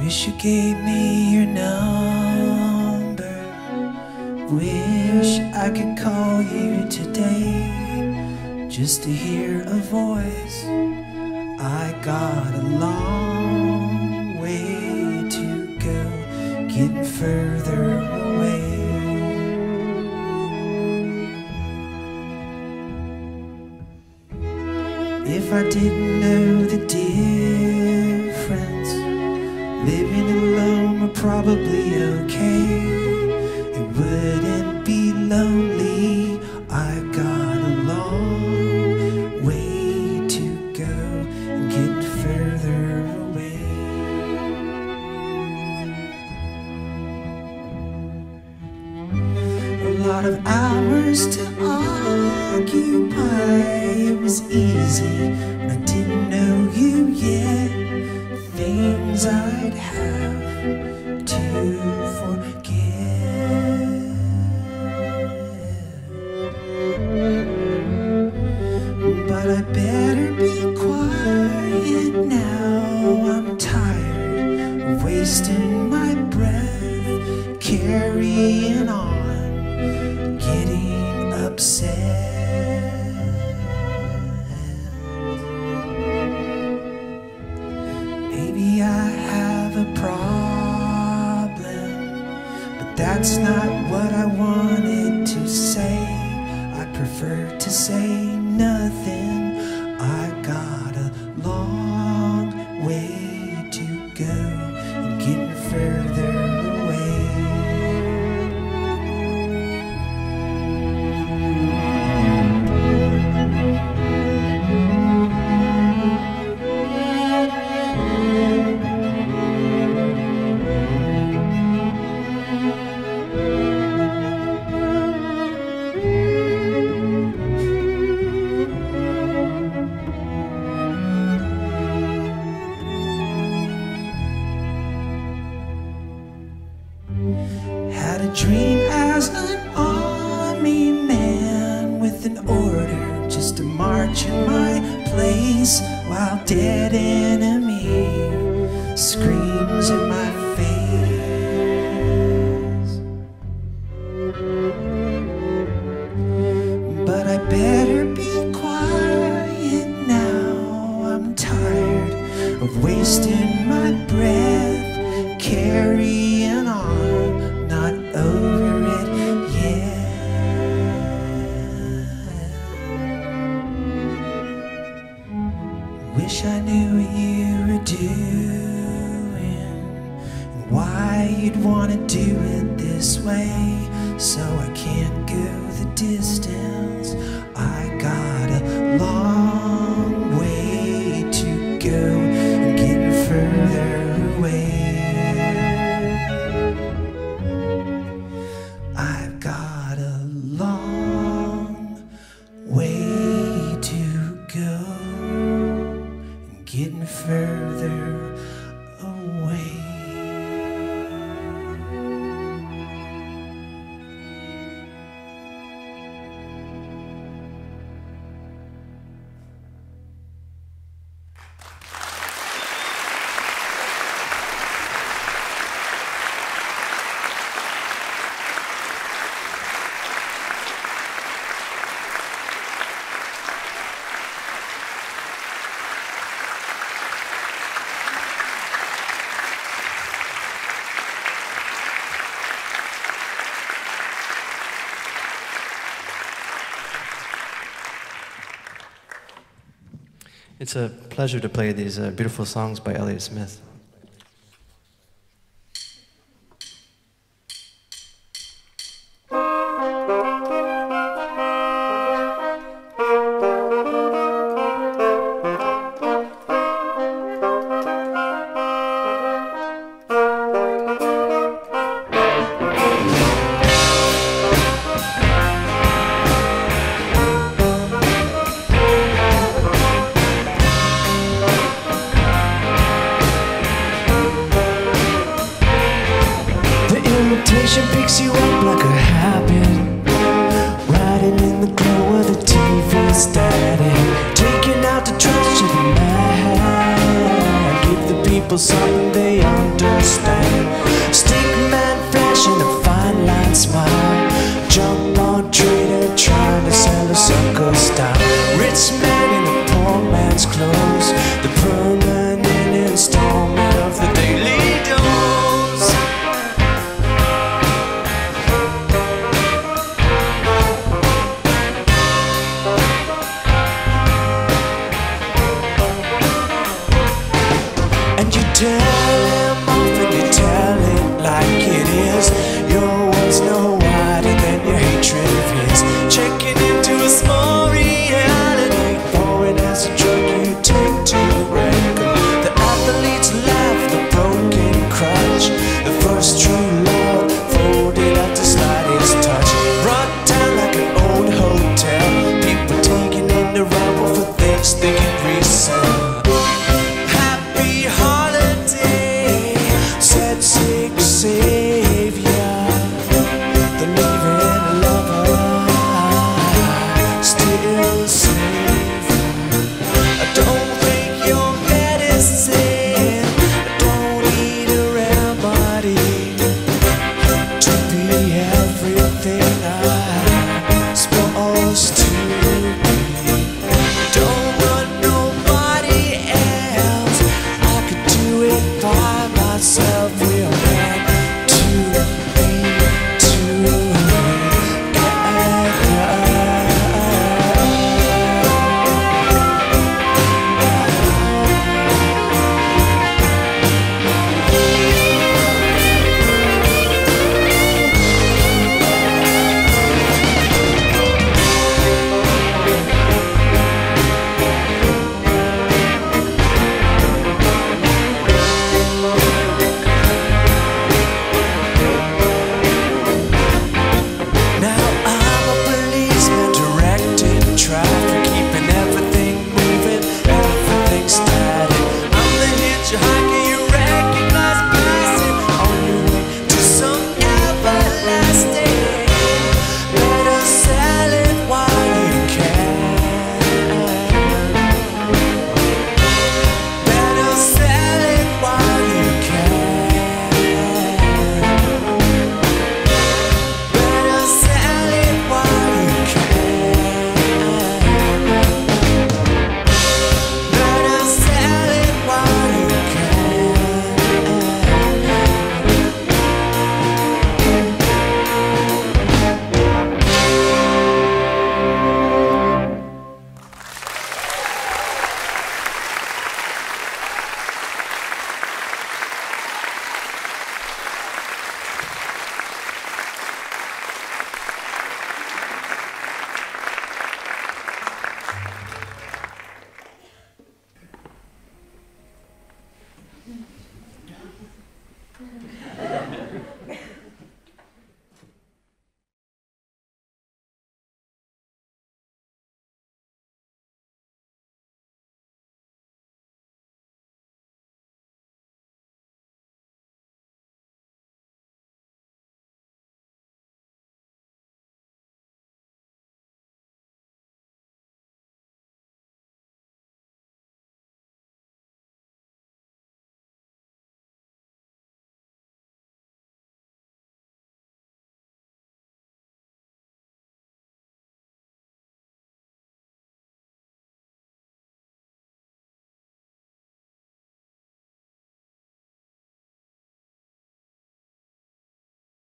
Wish you gave me your number. Wish I could call you today just to hear a voice. I got a long way to go, getting further away. If I didn't know the difference, living alone were probably okay. It wouldn't be lonely. I got a long way to go and get further away. A lot of hours to occupy. It was easy when I didn't know you yet. Things I'd have to forget. But I better be quiet now. I'm tired of wasting my breath, carrying on, getting upset. Maybe I have a problem, but that's not what I wanted to say. I prefer to say nothing. I got a long way to go and getting further away. Had a dream as an army man with an order just to march in my place while dead enemy screams in my face. But I better be quiet now. I'm tired of wasting my breath, carrying on, not over it yet. Wish I knew what you were doing and why you'd want to do it this way. So I can't go the distance. I got a long way to go and getting further away. I've got a long way to go and getting further away. It's a pleasure to play these beautiful songs by Elliott Smith. Picks you up like a habit, riding in the glow of the TV static, taking out the trash to the mat. Give the people people something they understand.